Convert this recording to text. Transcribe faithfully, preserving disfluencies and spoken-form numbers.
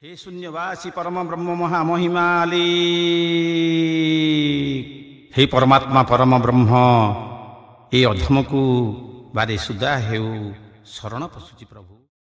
हे शून्यवासी परम ब्रह्म महामहिमाली, हे परमात्मा परम ब्रह्म, ए अधम को बारे सुधा हेउ शरण पशुची प्रभु।